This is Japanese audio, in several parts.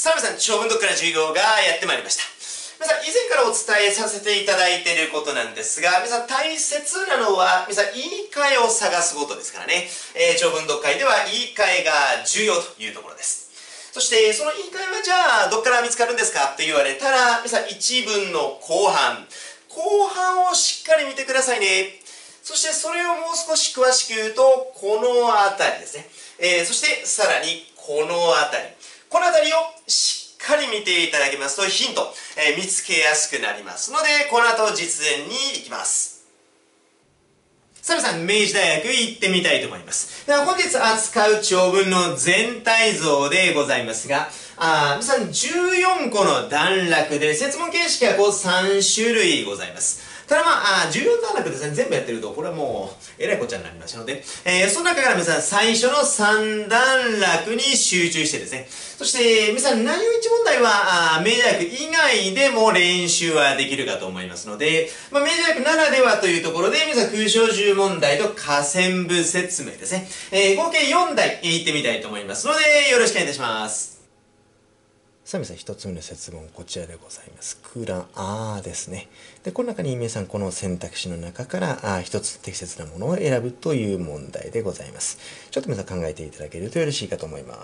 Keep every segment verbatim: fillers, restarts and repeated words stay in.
さあ皆さん、長文読から授業がやってまいりました。皆さん、以前からお伝えさせていただいていることなんですが、皆さん大切なのは、皆さん言い換えを探すことですからね。えー、長文読解では言い換えが重要というところです。そして、その言い換えはじゃあ、どっから見つかるんですかと言われたら、皆さん一文の後半、後半をしっかり見てくださいね。そして、それをもう少し詳しく言うと、このあたりですね。えー、そして、さらに、このあたり。このあたりをしっかり見ていただけますとヒント、えー、見つけやすくなりますので、この後実演に行きます。さあ皆さん、明治大学行ってみたいと思います。では本日扱う長文の全体像でございますが、あ皆さんじゅうよんこの段落で設問形式はこうさん種類ございます。ただまあ、じゅうよん段落ですね、全部やってると、これはもう、えらいこっちゃになりましたので、えー、その中から皆さん、最初のさん段落に集中してですね、そして、皆さん、内容一問題は、あ明治大学以外でも練習はできるかと思いますので、まあ、明治大学ならではというところで、皆さん、空小じゅう問題と下線部説明ですね、えー、合計よん題、えー、いってみたいと思いますので、よろしくお願いいたします。さあ皆さん、一つ目の設問、こちらでございます。空欄、あーですね。で、この中に皆さん、この選択肢の中から、あ一つ適切なものを選ぶという問題でございます。ちょっと皆さん考えていただけるとよろしいかと思います。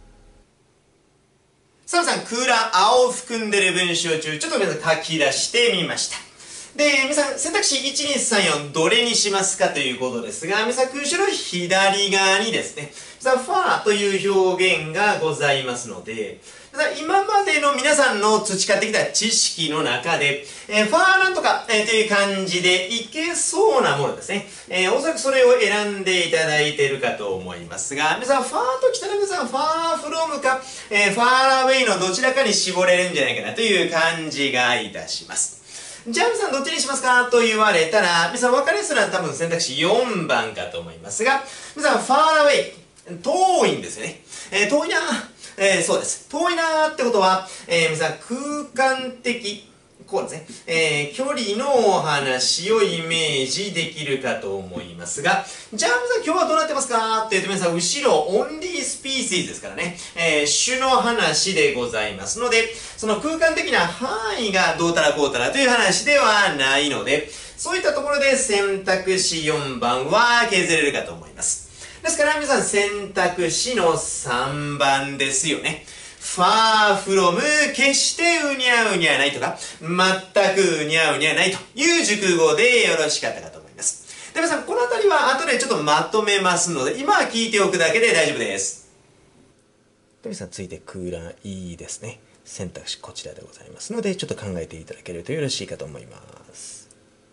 さあ皆さん、空欄、あを含んでいる文章中、ちょっと皆さん書き出してみました。で、皆さん、選択肢いち、に、さん、よん、どれにしますかということですが、皆さん、空詞の左側にですね、皆さん、ファーという表現がございますので、今までの皆さんの培ってきた知識の中で、えー、ファーなんとか、えー、という感じでいけそうなものですね。えー、おそらくそれを選んでいただいているかと思いますが、皆さん、ファーときたら皆さん、ファーフロムか、えー、ファーアウェイのどちらかに絞れるんじゃないかなという感じがいたします。じゃあ皆さんどっちにしますかと言われたら、皆さん分かりやすいのは多分選択肢よんばんかと思いますが、皆さん、ファーアウェイ、遠いんですよね。えー、遠いなえー、そうです。遠いなーってことは、えー、皆さん、空間的、こうですね、えー、距離のお話をイメージできるかと思いますが、じゃあ皆さん今日はどうなってますかって言うと皆さん、後ろ、オンリースピーシーズですからね、えー、種の話でございますので、その空間的な範囲がどうたらこうたらという話ではないので、そういったところで選択肢よんばんは削れるかと思います。ですから皆さん選択肢のさんばんですよね。far from 決してうにゃうにゃないとか、全くうにゃうにゃないという熟語でよろしかったかと思います。で、皆さんこのあたりは後でちょっとまとめますので、今は聞いておくだけで大丈夫です。で、皆さん続いて空欄 E ですね。選択肢こちらでございますので、ちょっと考えていただけるとよろしいかと思います。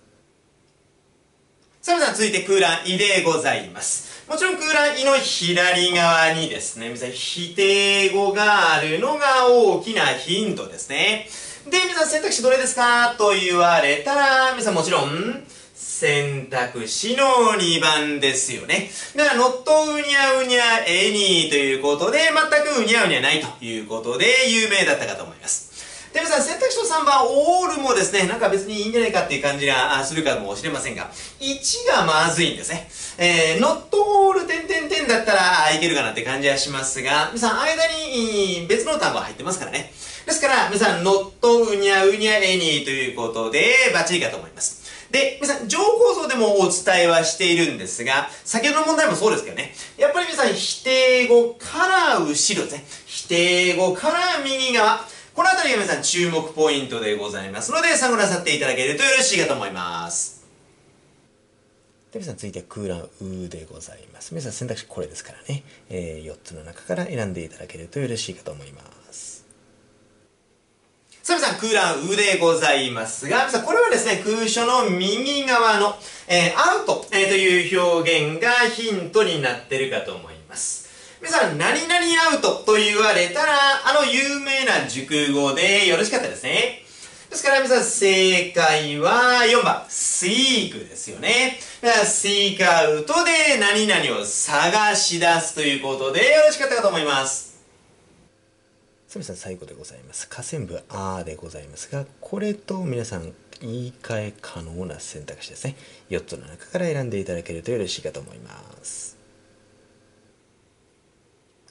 さあ皆さん続いて空欄 い でございます。もちろん空欄 い の左側にですね、皆さん否定語があるのが大きなヒントですね。で、皆さん選択肢どれですかと言われたら、皆さんもちろん選択肢のにばんですよね。だから、not うにゃうにゃ any ということで、全くうにゃうにゃないということで有名だったかと思います。で、皆さん選択肢のさんばん、オールもですね、なんか別にいいんじゃないかっていう感じがするかもしれませんが、いちがまずいんですね。えー、not all 点々点だったらいけるかなって感じはしますが、皆さん間に別の単語が入ってますからね。ですから、皆さん not うにゃうにゃ any ということで、バッチリかと思います。で、皆さん、乗構造でもお伝えはしているんですが、先ほどの問題もそうですけどね、やっぱり皆さん、否定語から後ろですね。否定語から右側。このあたりが皆さん注目ポイントでございますので、参考なさっていただけるとよろしいかと思います。で、皆さん続いて空欄うでございます。皆さん選択肢これですからね、えー、よっつの中から選んでいただけるとよろしいかと思います。さあ皆さん空欄うでございますが、皆さんこれはですね、空所の右側の、えー、アウト、えー、という表現がヒントになっているかと思います。皆さん、何々アウトと言われたら、あの有名な熟語でよろしかったですね。ですから皆さん、正解はよんばん、seek ですよね。だから seek out で何々を探し出すということでよろしかったかと思います。さあ皆さん、最後でございます。下線部あでございますが、これと皆さん、言い換え可能な選択肢ですね。よっつの中から選んでいただけるとよろしいかと思います。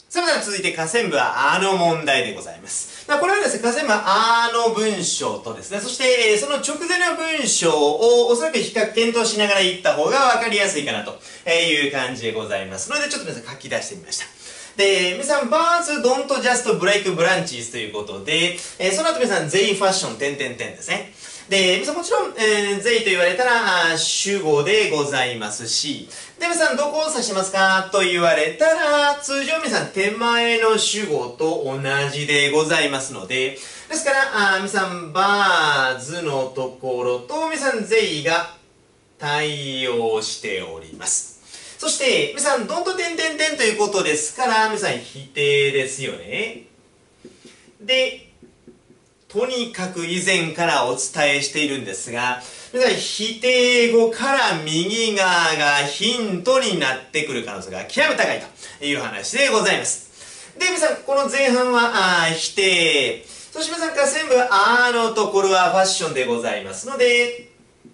さあ、また続いて下線部はあの問題でございます。まあ、これはですね、下線部はあの文章とですね、そして、えー、その直前の文章をおそらく比較検討しながら言った方がわかりやすいかなという感じでございますので、ちょっと皆さん書き出してみました。で、皆さん、バーズ、ドント、ジャスト、ブレイク、ブランチーズということで、えー、その後皆さん、ゼイファッション、点々点ですね。で、皆さんもちろん、えー、ゼイと言われたら、主語でございますし、で、皆さん、どこを指しますかと言われたら、通常皆さん、手前の主語と同じでございますので、ですから、あ皆さん、バーズのところと、皆さん、ゼイが対応しております。そして、皆さん、どんと点々点ということですから、皆さん、否定ですよね。で、とにかく以前からお伝えしているんですが、皆さん、否定語から右側がヒントになってくる可能性が極め高いという話でございます。で、皆さん、この前半は、あ否定。そして皆さん、下線部は、あのところはファッションでございますので、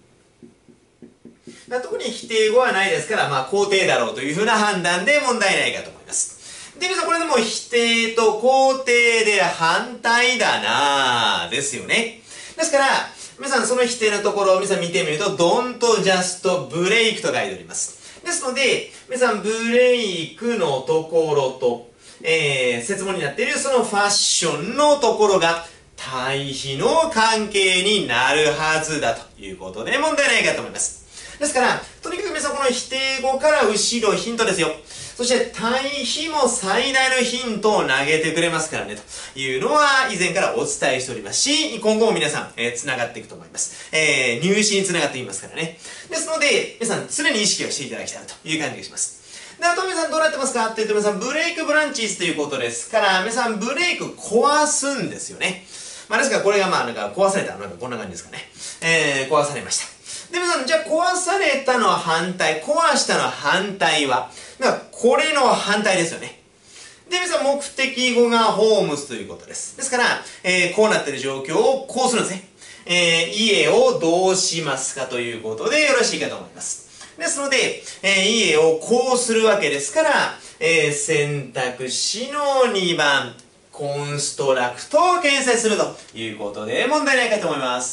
特に否定語はないですから、まあ、肯定だろうというふうな判断で問題ないかと思います。で、皆さん、これでも否定と肯定で反対だなぁ、ですよね。ですから、皆さん、その否定のところを皆さん見てみると、don't just break と書いております。ですので、皆さん、ブレイクのところと、えー、設問になっているそのファッションのところが、対比の関係になるはずだということで問題ないかと思います。ですから、とにかく皆さんこの否定語から後ろヒントですよ。そして対比も最大のヒントを投げてくれますからね、というのは以前からお伝えしておりますし、今後も皆さん、えー、繋がっていくと思います。えー、入試に繋がっていきますからね。ですので、皆さん常に意識をしていただきたいなという感じがします。で、あと皆さんどうなってますかって言うと皆さんブレイクブランチーズということですから、皆さんブレイク壊すんですよね。まあですからこれがまあなんか壊された、なんかこんな感じですかね。えー、壊されました。で、皆さん、じゃあ壊されたの反対、壊したの反対は、だからこれの反対ですよね。で、皆さん、目的語がホームスということです。ですから、えー、こうなっている状況をこうするんですね。えー、家をどうしますかということでよろしいかと思います。ですので、えー、家をこうするわけですから、えー、選択肢のにばん、コンストラクトを建設するということで問題ないかと思います。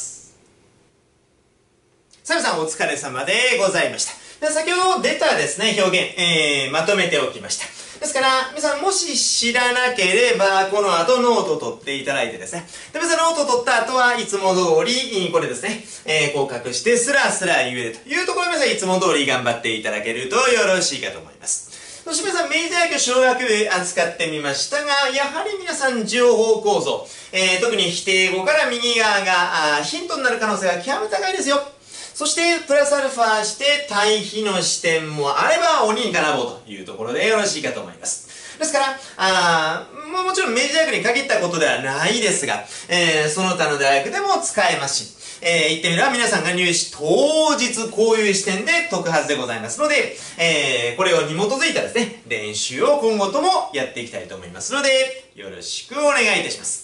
さあ皆さんお疲れ様でございました。で先ほど出たですね、表現、えー、まとめておきました。ですから、皆さんもし知らなければ、この後ノートを取っていただいてですね。で、皆さんノートを取った後はいつも通り、これですね、えー、こう隠してスラスラ言えるというところ皆さんいつも通り頑張っていただけるとよろしいかと思います。そして皆さん、明治大学小学部扱ってみましたが、やはり皆さん情報構造、えー、特に否定語から右側があヒントになる可能性が極め高いですよ。そして、プラスアルファして対比の視点もあれば鬼に金棒というところでよろしいかと思います。ですから、あももちろん明治大学に限ったことではないですが、えー、その他の大学でも使えますし、えー、言ってみれば皆さんが入試当日こういう視点で解くはずでございますので、えー、これをに基づいたですね、練習を今後ともやっていきたいと思いますので、よろしくお願いいたします。